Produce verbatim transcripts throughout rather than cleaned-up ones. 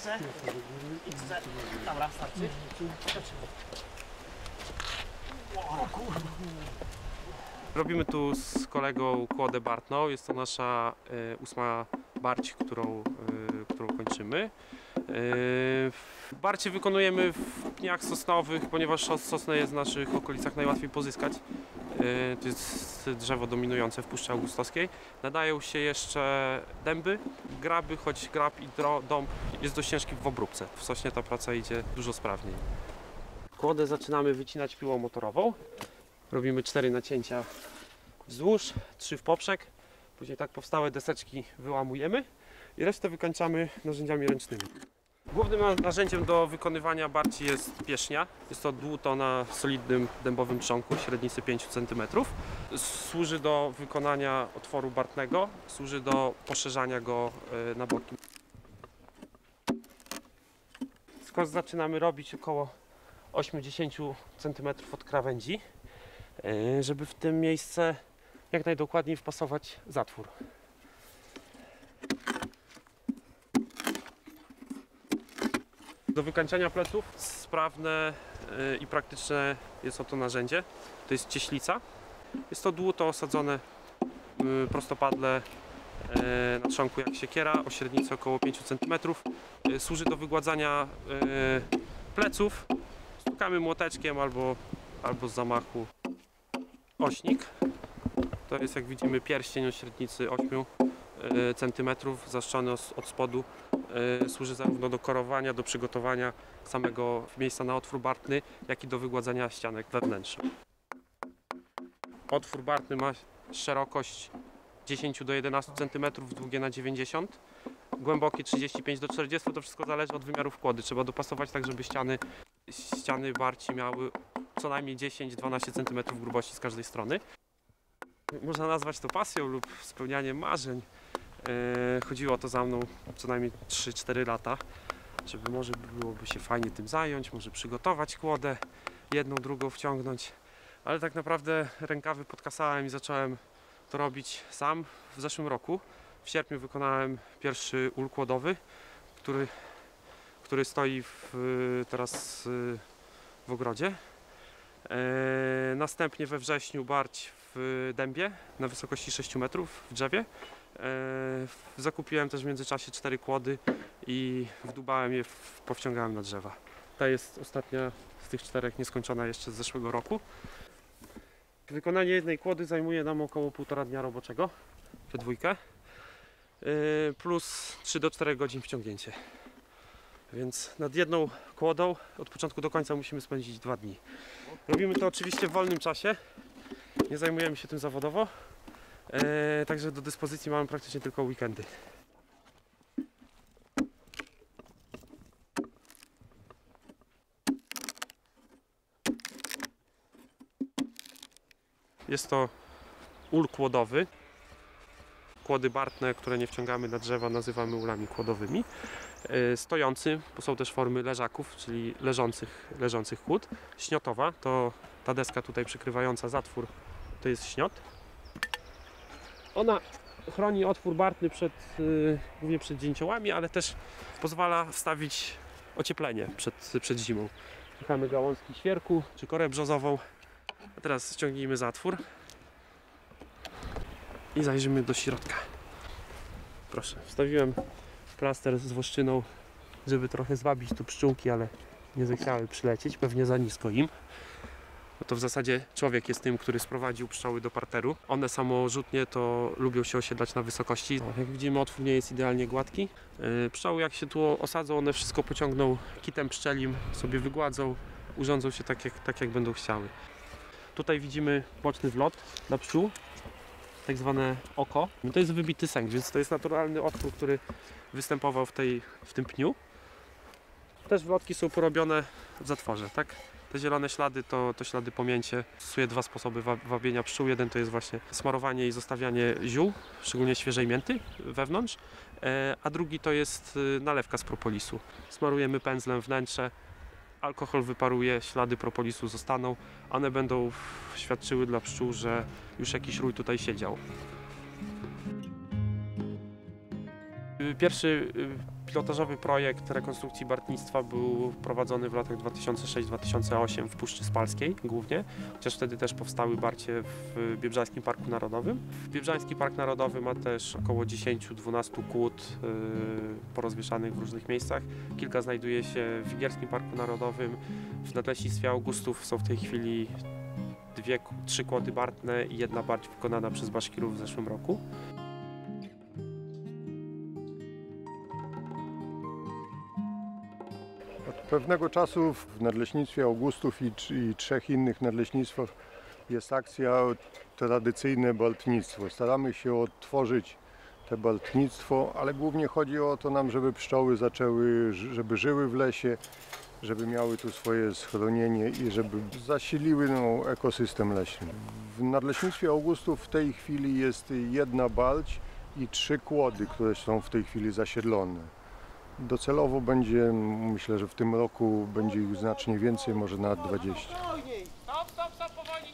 Jeszcze? Jeszcze? Dobra, starczy. O kurwa. Robimy tu z kolegą kłodę bartną. Jest to nasza y, ósma barć, którą, y, którą kończymy. Y, barcie wykonujemy w pniach sosnowych, ponieważ sosnę jest w naszych okolicach najłatwiej pozyskać. Y, to jest drzewo dominujące w Puszczy Augustowskiej. Nadają się jeszcze dęby, graby, choć grab i dąb jest dość ciężki w obróbce. W sośnie ta praca idzie dużo sprawniej. Kłodę zaczynamy wycinać piłą motorową. Robimy cztery nacięcia wzdłuż, trzy w poprzek. Później tak powstałe deseczki wyłamujemy i resztę wykańczamy narzędziami ręcznymi. Głównym narzędziem do wykonywania barci jest pierzchnia. Jest to dłuto na solidnym dębowym trzonku średnicy pięć centymetrów. Służy do wykonania otworu bartnego, służy do poszerzania go na boki. Skos zaczynamy robić około osiemdziesiąt centymetrów od krawędzi, żeby w tym miejsce jak najdokładniej wpasować zatwór. Do wykańczania pleców sprawne i praktyczne jest oto narzędzie. To jest cieślica. Jest to dłuto osadzone prostopadle na trzonku jak siekiera o średnicy około pięć centymetrów. Służy do wygładzania pleców. Stukamy młoteczkiem albo, albo z zamachu ośnik. To jest, jak widzimy, pierścień o średnicy ośmiu centymetrów, zaszczony od spodu. Służy zarówno do korowania, do przygotowania samego miejsca na otwór bartny, jak i do wygładzania ścianek wewnętrznych. Otwór bartny ma szerokość dziesięć do jedenastu centymetrów, długie na dziewięćdziesiąt, głębokie trzydzieści pięć do czterdziestu. To wszystko zależy od wymiarów kłody. Trzeba dopasować tak, żeby ściany, ściany barci miały co najmniej dziesięć do dwunastu centymetrów grubości z każdej strony. Można nazwać to pasją lub spełnianiem marzeń. Yy, chodziło o to za mną co najmniej trzy cztery lata, żeby może byłoby się fajnie tym zająć, może przygotować kłodę, jedną, drugą wciągnąć, ale tak naprawdę rękawy podkasałem i zacząłem to robić sam w zeszłym roku. W sierpniu wykonałem pierwszy ul kłodowy, który, który stoi w, teraz w ogrodzie. E, następnie we wrześniu barć w dębie na wysokości sześciu metrów w drzewie. E, zakupiłem też w międzyczasie cztery kłody i wdubałem je, w, powciągałem na drzewa. Ta jest ostatnia z tych czterech nieskończona jeszcze z zeszłego roku. Wykonanie jednej kłody zajmuje nam około półtora dnia roboczego, we dwójkę, e, plus trzy do czterech godzin wciągnięcie. Więc nad jedną kłodą od początku do końca musimy spędzić dwa dni. Robimy to oczywiście w wolnym czasie, nie zajmujemy się tym zawodowo, e, także do dyspozycji mamy praktycznie tylko weekendy. Jest to ul kłodowy. Kłody bartne, które nie wciągamy na drzewa, nazywamy ulami kłodowymi. Stojący, bo są też formy leżaków, czyli leżących, leżących kłód. Śniotowa, to ta deska tutaj przykrywająca zatwór, to jest śniot. Ona chroni otwór bartny przed, yy, głównie przed dzięciołami, ale też pozwala wstawić ocieplenie przed, przed zimą. Szukamy gałązki świerku czy korę brzozową. A teraz ściągnijmy zatwór i zajrzymy do środka. Proszę, wstawiłem plaster z włoszczyną, żeby trochę zwabić tu pszczółki, ale nie zechciały przylecieć, pewnie za nisko im. No to w zasadzie człowiek jest tym, który sprowadził pszczoły do parteru. One samorzutnie to lubią się osiedlać na wysokości. No, jak widzimy, otwór nie jest idealnie gładki. Yy, pszczoły jak się tu osadzą, one wszystko pociągną kitem pszczelim, sobie wygładzą, urządzą się tak jak, tak jak będą chciały. Tutaj widzimy boczny wlot dla pszczół, tak zwane oko. To jest wybity sęk, więc to jest naturalny otwór, który występował w, tej, w tym pniu. Też wlotki są porobione w zatworze, tak? Te zielone ślady to, to ślady pomięcie. Stosuję dwa sposoby wabienia pszczół. Jeden to jest właśnie smarowanie i zostawianie ziół, szczególnie świeżej mięty wewnątrz, a drugi to jest nalewka z propolisu. Smarujemy pędzlem wnętrze, alkohol wyparuje, ślady propolisu zostaną, one będą świadczyły dla pszczół, że już jakiś rój tutaj siedział. Pierwszy Pilotażowy projekt rekonstrukcji bartnictwa był prowadzony w latach dwa tysiące szóstym do dwa tysiące ósmego w Puszczy Spalskiej głównie, chociaż wtedy też powstały barcie w Biebrzańskim Parku Narodowym. Biebrzański Park Narodowy ma też około dziesięć do dwunastu kłód yy, porozwieszanych w różnych miejscach. Kilka znajduje się w Igierskim Parku Narodowym. W Nadleśnictwie Augustów są w tej chwili dwie, trzy kłody bartne i jedna barć wykonana przez Baszkirów w zeszłym roku. Od pewnego czasu w Nadleśnictwie Augustów i, i trzech innych nadleśnictwach jest akcja tradycyjne baltnictwo. Staramy się odtworzyć te baltnictwo, ale głównie chodzi o to nam, żeby pszczoły zaczęły, żeby żyły w lesie, żeby miały tu swoje schronienie i żeby zasiliły no, ekosystem leśny. W Nadleśnictwie Augustów w tej chwili jest jedna balć i trzy kłody, które są w tej chwili zasiedlone. Docelowo będzie, myślę, że w tym roku będzie ich znacznie więcej, może nawet dwadzieścia. Stop, stop, stop, powoli!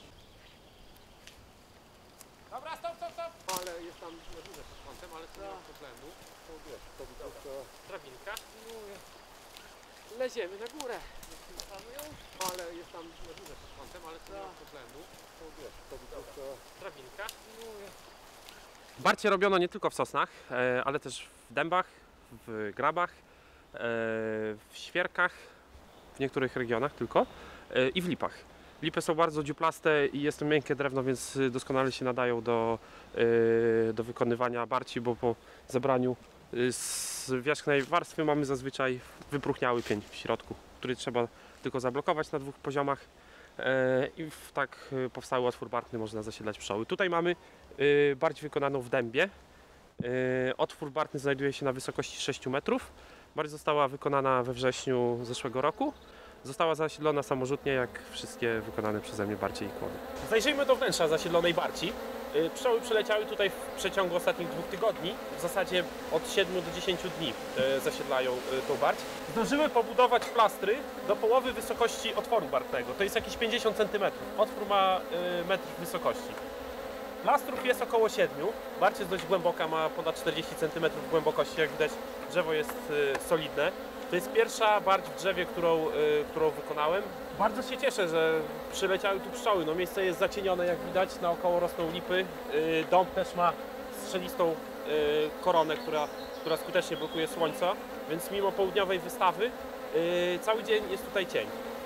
Dobra, stop, stop, stop! Ale jest tam na górze z kątem, ale to nie ma problemu. To wiesz, to to drabinka. Leziemy na górę. Ale jest tam na górze z kątem, ale to nie ma problemu. To wiesz, to to drabinka. Barcie robiono nie tylko w sosnach, ale też w dębach, w grabach, w świerkach, w niektórych regionach tylko i w lipach. Lipy są bardzo dziuplaste i jest to miękkie drewno, więc doskonale się nadają do, do wykonywania barci, bo po zebraniu z wierzchnej warstwy mamy zazwyczaj wypróchniały pień w środku, który trzeba tylko zablokować na dwóch poziomach i w tak powstały otwór bartny można zasiedlać pszczoły. Tutaj mamy barć wykonaną w dębie. Otwór bartny znajduje się na wysokości sześciu metrów. Barć została wykonana we wrześniu zeszłego roku. Została zasiedlona samorzutnie, jak wszystkie wykonane przeze mnie barcie i kłody. Zajrzyjmy do wnętrza zasiedlonej barci. Pszczoły przyleciały tutaj w przeciągu ostatnich dwóch tygodni. W zasadzie od siedmiu do dziesięciu dni zasiedlają tą barć. Zdążyły pobudować plastry do połowy wysokości otworu bartnego. To jest jakieś pięćdziesiąt centymetrów. Otwór ma metr wysokości. Plastrów jest około siedmiu. Barć jest dość głęboka, ma ponad czterdzieści centymetrów głębokości. Jak widać, drzewo jest solidne. To jest pierwsza barć w drzewie, którą, którą wykonałem. Bardzo się cieszę, że przyleciały tu pszczoły. No, miejsce jest zacienione, jak widać, naokoło rosną lipy. Dąb też ma strzelistą koronę, która, która skutecznie blokuje słońce, więc mimo południowej wystawy cały dzień jest tutaj cień.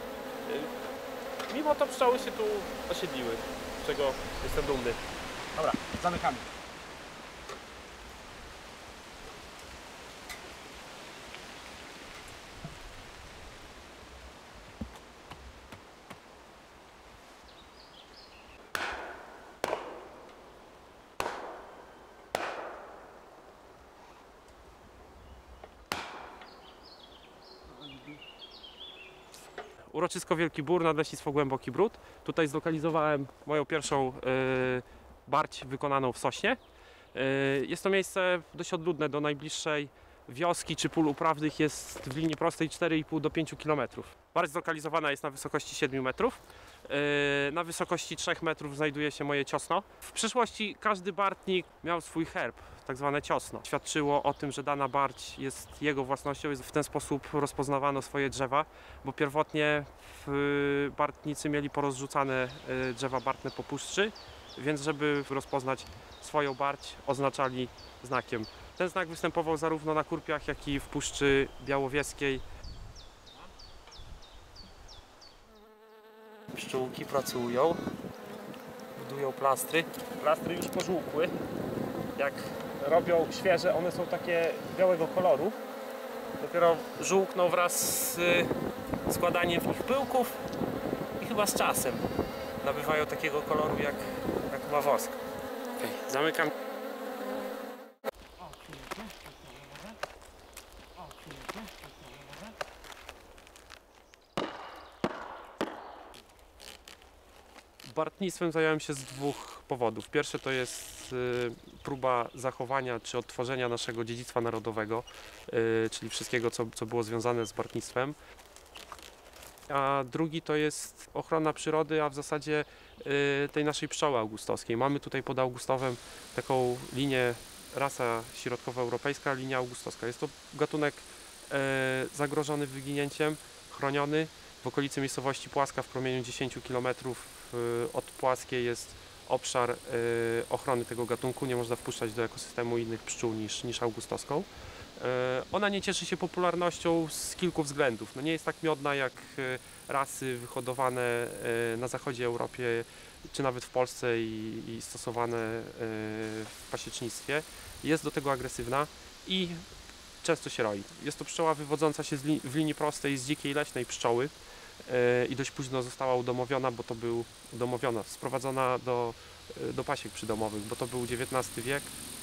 Mimo to pszczoły się tu osiedliły, z czego jestem dumny. Dobra, zamykamy. Uroczysko Wielki Bór, Nadleśnictwo Głęboki Bród. Tutaj zlokalizowałem moją pierwszą y, barć wykonaną w sośnie. Y, jest to miejsce dość odludne, do najbliższej wioski czy pól uprawnych jest w linii prostej cztery i pół do pięciu kilometrów. Barć zlokalizowana jest na wysokości siedmiu metrów. Yy, na wysokości trzech metrów znajduje się moje ciosno. W przyszłości każdy bartnik miał swój herb, tak zwane ciosno. Świadczyło o tym, że dana barć jest jego własnością i w ten sposób rozpoznawano swoje drzewa, bo pierwotnie w bartnicy mieli porozrzucane drzewa bartne po puszczy, więc żeby rozpoznać swoją barć, oznaczali znakiem. Ten znak występował zarówno na kurpiach, jak i w Puszczy Białowieskiej. Pszczółki pracują, budują plastry. Plastry już pożółkły. Jak robią świeże, one są takie białego koloru. Dopiero żółkną wraz z składaniem w nich pyłków i chyba z czasem nabywają takiego koloru jak, jak ma wosk. Okay, zamykam. Bartnictwem zająłem się z dwóch powodów. Pierwszy to jest y, próba zachowania czy odtworzenia naszego dziedzictwa narodowego, y, czyli wszystkiego, co, co było związane z bartnictwem. A drugi to jest ochrona przyrody, a w zasadzie y, tej naszej pszczoły augustowskiej. Mamy tutaj pod Augustowem taką linię rasa środkowoeuropejska, linia augustowska. Jest to gatunek e, zagrożony wyginięciem, chroniony. W okolicy miejscowości Płaska w promieniu dziesięć kilometrów e, od Płaskiej jest obszar e, ochrony tego gatunku. Nie można wpuszczać do ekosystemu innych pszczół niż, niż augustowską. E, ona nie cieszy się popularnością z kilku względów. No nie jest tak miodna jak e, rasy wyhodowane e, na zachodzie Europy, czy nawet w Polsce i, i stosowane e, w pasiecznictwie. Jest do tego agresywna i często się roi. Jest to pszczoła wywodząca się z li, w linii prostej z dzikiej leśnej pszczoły e, i dość późno została udomowiona, bo to był udomowiona, sprowadzona do, do pasiek przydomowych, bo to był dziewiętnasty wiek.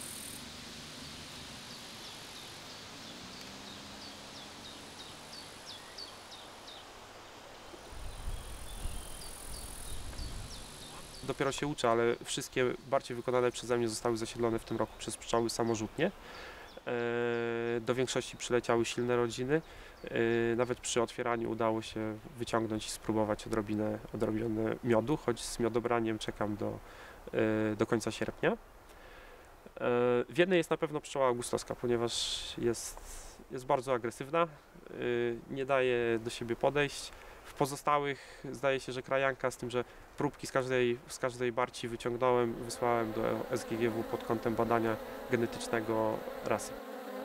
Dopiero się uczę, ale wszystkie bardziej wykonane przeze mnie zostały zasiedlone w tym roku przez pszczoły samorzutnie. Do większości przyleciały silne rodziny. Nawet przy otwieraniu udało się wyciągnąć i spróbować odrobinę, odrobinę miodu, choć z miodobraniem czekam do, do końca sierpnia. W jednej jest na pewno pszczoła augustowska, ponieważ jest, jest bardzo agresywna, nie daje do siebie podejść. W pozostałych zdaje się, że krajanka, z tym, że próbki z każdej, z każdej barci wyciągnąłem, wysłałem do S G G W pod kątem badania genetycznego rasy.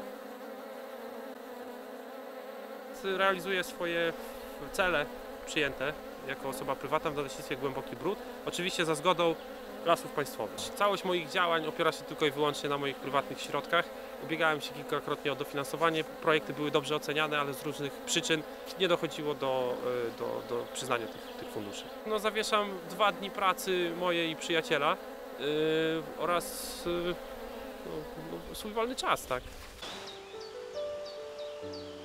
Realizuję swoje cele przyjęte jako osoba prywatna w Nadleśnictwie Głęboki Bród, oczywiście za zgodą Lasów Państwowych. Całość moich działań opiera się tylko i wyłącznie na moich prywatnych środkach. Ubiegałem się kilkakrotnie o dofinansowanie, projekty były dobrze oceniane, ale z różnych przyczyn nie dochodziło do, do, do przyznania tych, tych funduszy. No, zawieszam dwa dni pracy mojej i przyjaciela yy, oraz yy, no, no, swój wolny czas, tak.